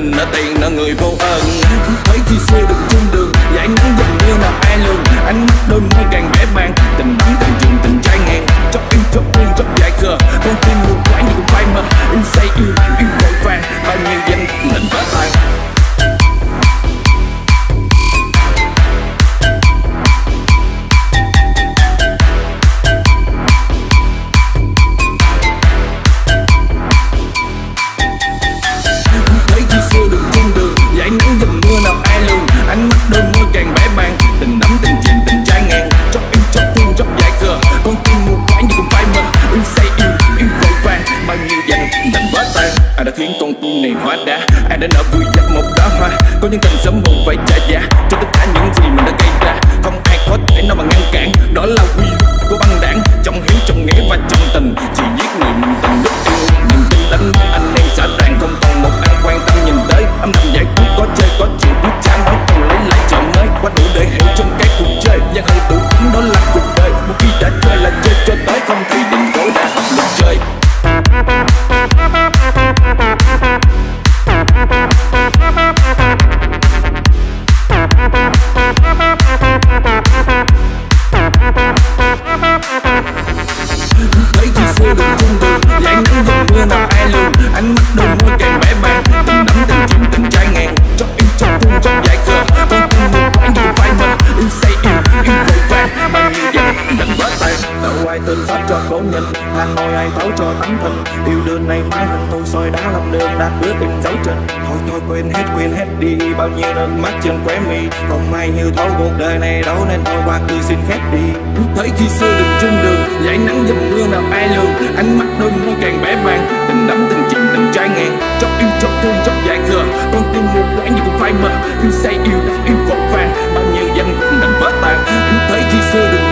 tình nợ tiền nợ người vô ơn. Thấy khi xưa đừng chung đường, dải nắng dầm mưa nào ai lường. Ánh mắt đôi môi càng vẽ vang, tình đắm tình trường tình trái ngang. Chót yêu chót buông chót dại khờ, con tim buồn quá như cũng phai mờ. Yêu say yêu vội vàng, bao nhiêu danh định vỡ tan. Ánh mắt đôi môi càng bẽ bàng, tình đắm tình chìm tình trái ngang. Chót yêu chót thương chót dại khờ, con tim mù quáng như cũng phai mờ. Yêu say yêu vội vàng, bao nhiêu danh định vỡ tan. Ai đã khiến con tim này hóa đá, ai đã nở vui dắt một đóa hoa. Có những tình sớm muộn phải trả giá cho tất cả những gì mình đã gây ra. Không ai có thể nào mà ngăn cản, đó là quy luật của băng đảng. Trong hiếu trong nghĩa và trong tình, chỉ giết người mình tình lúc yêu. Niềm tin đánh anh em xả ràng, không còn một ai quan tâm nhìn tới. Âm thầm giải quyết có chơi có chịu biết chán hết, còn lấy lại chợ mới. Quá đủ để hiểu trong cái cuộc chơi, gian hơn tủ tính đó là cuộc đời. Một khi đã chơi là chơi cho tới, không thì đừng cố đã học luật chơi. Thấy khi xưa đừng chung đường, dải nắng dầm mưa nào ai lường. Ánh mắt đôi môi càng bẽ bàng, tình đắm tình chìm tình trái ngang. Chót yêu chót thương chót dại khờ, con tim mù quáng như phai mờ. Yêu say yêu vội vàng, bao nhiêu danh định vỡ tan. Đâu ai tên pháp cho cố nhân, Hà Nội ai thấu cho tấm thân. Yêu đương này mãi hình thù soi đá lòng đường, đạt bước in dấu chân. Thôi thôi quên hết đi, bao nhiêu nước mắt trên khóe mi. Không ai như thấu cuộc đời này đâu, nên thôi qua cứ xin phép đi. Thấy khi xưa đừng chung đường, dải nắng dầm mưa nào ai lường. Ánh mắt đôi môi càng bẽ bàng, tình đắm tình chìm tình trái ngang. Chót yêu chót thương chót dại khờ, con tim mù quáng như cũng phai mờ. Yêu say yêu vội vàng, bao nhiêu danh định vỡ tan. Thấy khi xưa đừng